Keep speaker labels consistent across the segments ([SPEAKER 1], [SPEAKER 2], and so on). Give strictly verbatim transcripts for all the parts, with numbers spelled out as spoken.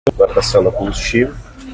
[SPEAKER 1] da célula combustível.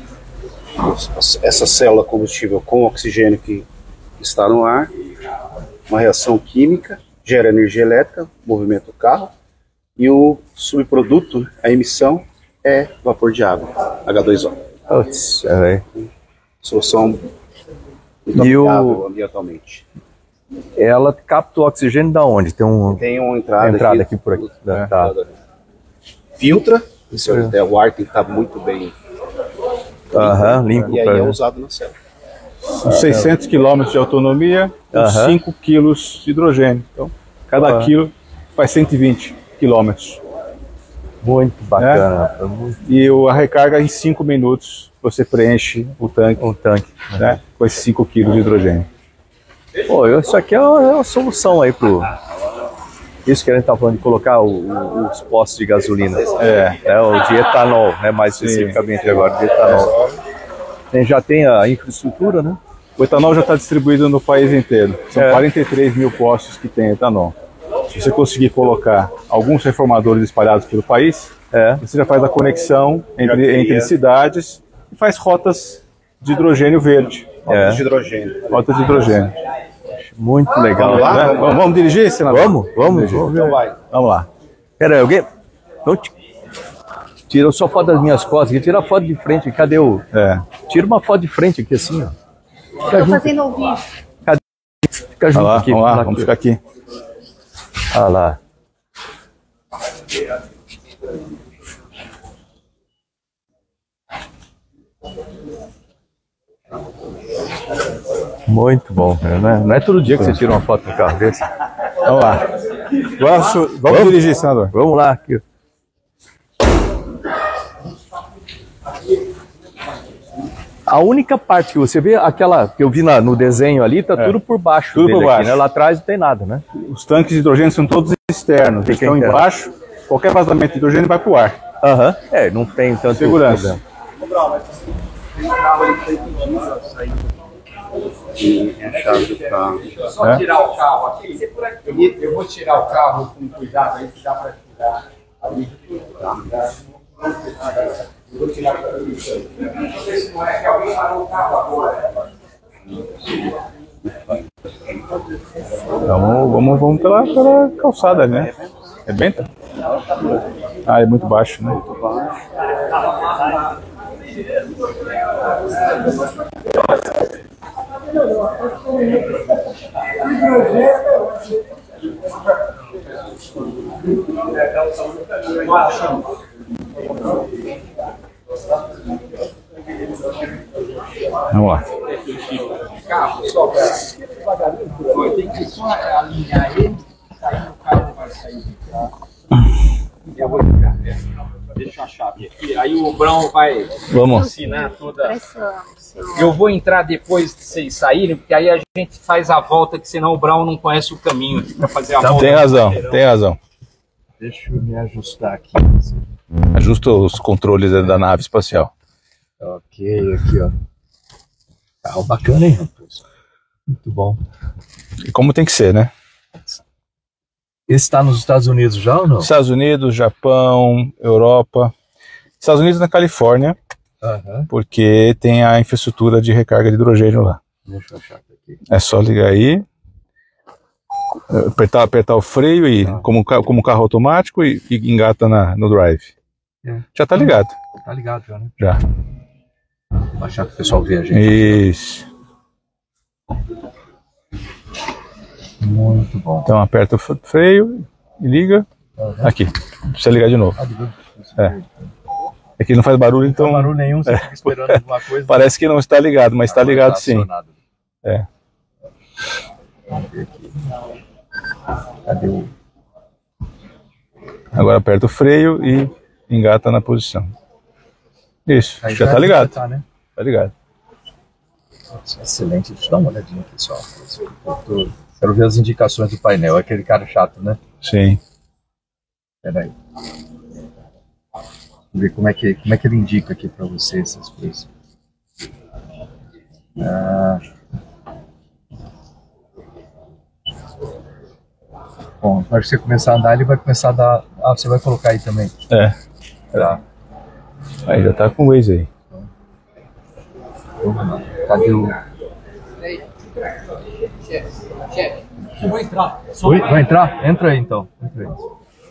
[SPEAKER 1] Essa célula combustível com oxigênio que está no ar, uma reação química, gera energia elétrica, movimenta o carro, e o subproduto, a emissão, é vapor de água, H dois O.
[SPEAKER 2] Putz, é,
[SPEAKER 1] solução muito
[SPEAKER 2] e
[SPEAKER 1] amigável
[SPEAKER 2] o...
[SPEAKER 1] ambientalmente.
[SPEAKER 2] Ela capta o oxigênio da onde? Tem, um...
[SPEAKER 1] tem uma entrada,
[SPEAKER 2] entrada aqui,
[SPEAKER 1] aqui,
[SPEAKER 2] aqui por aqui.
[SPEAKER 1] Né?
[SPEAKER 2] Tá.
[SPEAKER 1] Filtra, é. O ar tem que estar muito bem
[SPEAKER 2] Aham, limpo,
[SPEAKER 1] e aí é usado na célula.
[SPEAKER 3] Com seiscentos quilômetros de autonomia, com cinco quilos de hidrogênio. Então, cada uhum. quilo faz cento e vinte quilômetros.
[SPEAKER 2] Muito bacana.
[SPEAKER 3] Né? Muito... E a recarga em cinco minutos você preenche o tanque,
[SPEAKER 2] um tanque
[SPEAKER 3] né? Com esses cinco quilos de hidrogênio.
[SPEAKER 2] Pô, isso aqui é uma, é uma solução aí pro... Isso que a gente tá falando de colocar o, o, os postos de gasolina.
[SPEAKER 3] É.
[SPEAKER 2] É o de etanol, né? Mais especificamente agora, de etanol. Tem, já tem a infraestrutura, né?
[SPEAKER 3] O etanol já está distribuído no país inteiro. São é. quarenta e três mil postos que tem etanol. Se você conseguir colocar alguns reformadores espalhados pelo país, é. você já faz a conexão entre, entre cidades e faz rotas de hidrogênio verde.
[SPEAKER 1] Rotas é. de hidrogênio.
[SPEAKER 3] Rotas de hidrogênio.
[SPEAKER 2] Muito legal.
[SPEAKER 3] Vamos lá?
[SPEAKER 2] Né?
[SPEAKER 3] Vamos, vamos dirigir, senador?
[SPEAKER 2] Vamos, vamos.
[SPEAKER 3] vamos então vai. Vamos lá.
[SPEAKER 2] Pera aí, alguém... Não te... Tira só foto das minhas costas aqui, tira a foto de frente. Cadê o...
[SPEAKER 3] É.
[SPEAKER 2] Tira uma foto de frente aqui assim, ó.
[SPEAKER 4] Fica Tô junto. fazendo o vídeo.
[SPEAKER 2] Cadê? Fica junto
[SPEAKER 3] lá,
[SPEAKER 2] aqui.
[SPEAKER 3] Vamos lá,
[SPEAKER 2] vamos
[SPEAKER 3] aqui. ficar aqui.
[SPEAKER 2] Ah lá. Muito bom, né? Não é todo dia que você tira uma foto no carro desse.
[SPEAKER 3] Vamos lá. Vamos, vamos, vamos dirigir, senador.
[SPEAKER 2] Vamos lá. Aqui. A única parte que você vê, aquela que eu vi na, no desenho ali, tá é. tudo por baixo.
[SPEAKER 3] Tudo por baixo.
[SPEAKER 2] Aqui, né? Lá atrás não tem nada, né?
[SPEAKER 3] Os tanques de hidrogênio são todos externos. Eles estão interno. embaixo. Qualquer vazamento de hidrogênio vai para o ar.
[SPEAKER 2] Aham. Uhum. É, não tem tanto
[SPEAKER 3] segurança.
[SPEAKER 1] E a chave do carro.
[SPEAKER 5] Só é? tirar o carro aqui. Eu vou tirar o carro com cuidado aí, se dá para tirar ali. Eu vou tirar para mim. Não sei se não é que alguém parou o carro agora.
[SPEAKER 3] Então vamos, vamos pela, pela calçada, né? É benta? Ah, é muito baixo, né? Muito baixo. Vamos lá.
[SPEAKER 5] Carro, só devagarinho, tem que só alinhar ele, sair o carro vai sair de cá. Eu vou ligar, deixa a chave aqui, aí o Brão vai
[SPEAKER 3] Vamos.
[SPEAKER 5] ensinar toda. Eu vou entrar depois de vocês saírem, porque aí a gente faz a volta, que senão o Brão não conhece o caminho para fazer a
[SPEAKER 3] não,
[SPEAKER 5] volta.
[SPEAKER 3] Tem razão, tem razão.
[SPEAKER 5] Deixa eu me ajustar aqui.
[SPEAKER 3] Ajusta os controles da nave espacial.
[SPEAKER 5] Ok, aqui ó. Carro bacana, hein, rapaz? Muito bom.
[SPEAKER 3] E como tem que ser, né?
[SPEAKER 2] Esse está nos Estados Unidos já ou não?
[SPEAKER 3] Estados Unidos, Japão, Europa. Estados Unidos na Califórnia,
[SPEAKER 2] uhum.
[SPEAKER 3] porque tem a infraestrutura de recarga de hidrogênio lá.
[SPEAKER 2] Deixa eu achar aqui.
[SPEAKER 3] É só ligar aí, apertar, apertar o freio e ah. como, como carro automático e, e engata na, no drive.
[SPEAKER 2] É.
[SPEAKER 3] Já tá ligado.
[SPEAKER 2] Tá ligado já, né?
[SPEAKER 3] Já.
[SPEAKER 2] Vou baixar para o pessoal ver a gente.
[SPEAKER 3] Isso.
[SPEAKER 2] Muito bom.
[SPEAKER 3] Então aperta o freio e liga. Uhum. Aqui. Precisa ligar de novo. É. Aqui não faz barulho, então.
[SPEAKER 2] Não faz barulho nenhum, você é. fica esperando alguma coisa.
[SPEAKER 3] Parece que não está ligado, mas está ligado sim. É.
[SPEAKER 2] Vamos ver aqui. Cadê o.
[SPEAKER 3] Agora aperta o freio e engata na posição. Isso,
[SPEAKER 2] aí
[SPEAKER 3] já está ligado.
[SPEAKER 2] Tá, né?
[SPEAKER 3] Tá ligado.
[SPEAKER 2] Excelente, deixa eu dar uma olhadinha aqui só. Quero ver as indicações do painel, é aquele cara chato, né?
[SPEAKER 3] Sim.
[SPEAKER 2] Peraí. Vamos ver como é que, como é que ele indica aqui para você essas coisas. Ah. Bom, na hora que você começar a andar, ele vai começar a dar... Ah, você vai colocar aí também.
[SPEAKER 3] É.
[SPEAKER 2] Tá.
[SPEAKER 3] Aí já tá com o Waze aí.
[SPEAKER 5] Cadê o...
[SPEAKER 6] Eu vou entrar.
[SPEAKER 2] Oi, vai entrar? Entra aí então. Entra aí.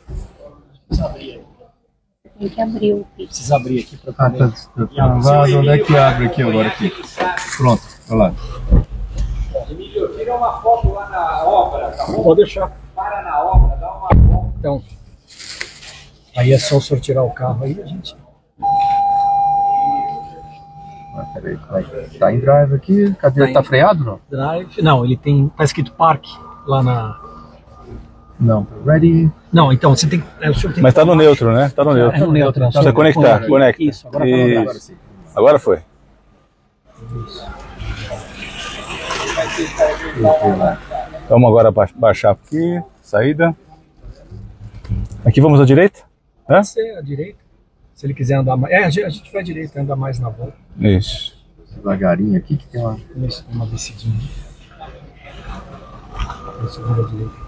[SPEAKER 4] Tem que abrir o piso.
[SPEAKER 6] Precisa abrir aqui para
[SPEAKER 2] Ah, tá, tá travado. Onde é que abre aqui agora? Aqui. Pronto, vai lá.
[SPEAKER 5] Emílio, tira uma foto lá na obra, tá bom?
[SPEAKER 6] Pode deixar.
[SPEAKER 5] Para na obra, dá uma volta.
[SPEAKER 6] Então, aí é só o senhor tirar o carro aí, a gente.
[SPEAKER 2] Ah, peraí, vai. Tá em drive aqui. Cadê?
[SPEAKER 6] Tá
[SPEAKER 2] Tá
[SPEAKER 6] em-
[SPEAKER 2] freado não?
[SPEAKER 6] Drive. Não, ele tem. Tá escrito park lá na.
[SPEAKER 2] Não. Ready.
[SPEAKER 6] Não, então você tem. É, o senhor tem
[SPEAKER 3] Mas
[SPEAKER 6] que
[SPEAKER 3] tá no
[SPEAKER 6] tomar-
[SPEAKER 3] neutro, né? Tá no neutro.
[SPEAKER 6] É no neutro. né?
[SPEAKER 3] Precisa conectar,
[SPEAKER 6] Aqui.
[SPEAKER 3] conecta.
[SPEAKER 6] Isso, agora tá no
[SPEAKER 3] Isso.
[SPEAKER 6] neutro.
[SPEAKER 3] Agora foi. Vamos agora ba- baixar aqui, saída. Aqui vamos à direita? Hã?
[SPEAKER 6] Pode ser à direita. Se ele quiser andar mais. É, a gente a gente vai à direita, anda mais na volta.
[SPEAKER 3] Isso.
[SPEAKER 2] Devagarinho aqui que tem uma.
[SPEAKER 6] Isso, uma descidinha. Isso, vira à direita.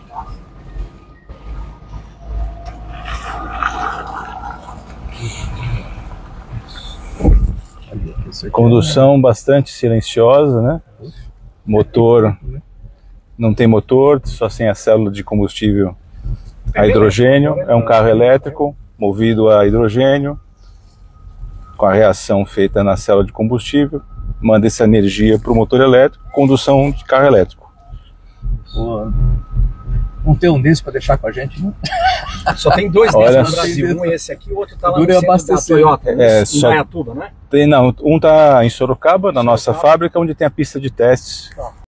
[SPEAKER 3] Condução bastante silenciosa, né? Motor, não tem motor, só tem a célula de combustível a hidrogênio. É um carro elétrico, movido a hidrogênio, com a reação feita na célula de combustível, manda essa energia para o motor elétrico, condução de carro elétrico.
[SPEAKER 2] Não tem um desse para deixar com a gente, né?
[SPEAKER 6] Só tem dois
[SPEAKER 3] Olha,
[SPEAKER 6] desses no Brasil. Um é esse aqui, o outro tá lá no
[SPEAKER 2] Dura
[SPEAKER 6] centro da
[SPEAKER 2] abastecer.
[SPEAKER 6] Toyota,
[SPEAKER 3] É,
[SPEAKER 6] em
[SPEAKER 3] só-
[SPEAKER 6] Indaiatuba, né?
[SPEAKER 3] Tem, não, um está em Sorocaba, na nossa fábrica, onde tem a pista de testes.